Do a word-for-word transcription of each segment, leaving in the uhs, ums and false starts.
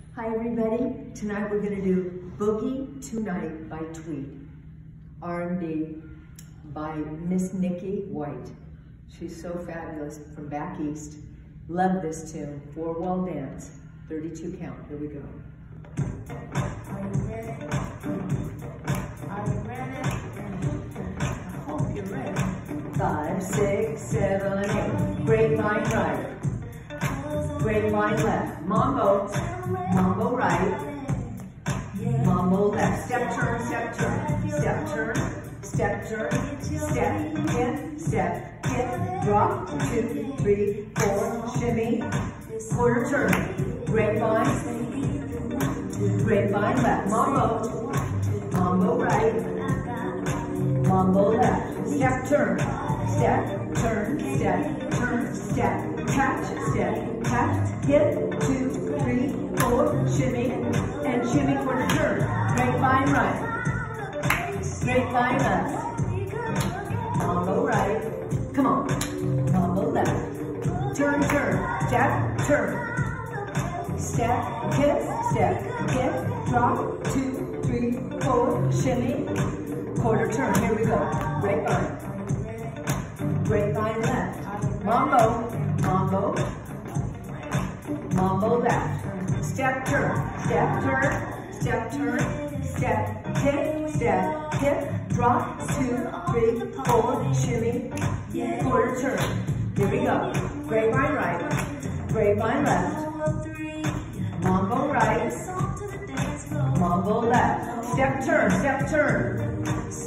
Hi everybody, tonight we're going to do Boogie Tonight by Tweet, R and B by Miss Nicki White. She's so fabulous from back east. Love this tune, four wall dance, thirty-two count, here we go. Are you ready? Are you ready? I hope you're ready. Five, six, seven, eight, grapevine right, grapevine left, mambo, mambo right, mambo left, step turn, step turn, step turn, step turn, step, hit, step, hit, drop, two, three, four, shimmy, quarter turn, grapevine, grapevine left, mambo, mambo right, mambo left, step turn, step, turn, step, turn, step, catch, step, catch, hit, two, three, four, shimmy, and shimmy quarter turn, grapevine right, grapevine left, mambo right, come on, mambo left, turn, turn, step, turn, step, hit, step, hit, drop, two, three, four, shimmy, quarter turn, here we go, grapevine, grapevine left, mambo, mambo, mambo left, step turn, step turn, step turn, step, hit, step, hit, drop, two, three, four, shimmy, quarter turn, here we go, grapevine right, grapevine left, mambo right, mambo left, step turn, step turn,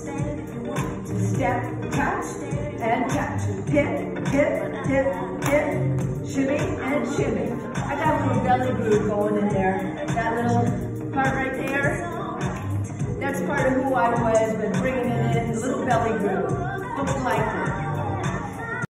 step, catch, and catch, hit, hit, hit, hit, shimmy, and shimmy. I got a little belly groove going in there. That little part right there, that's part of who I was, but bringing it in, a little belly groove. Hope you liked it.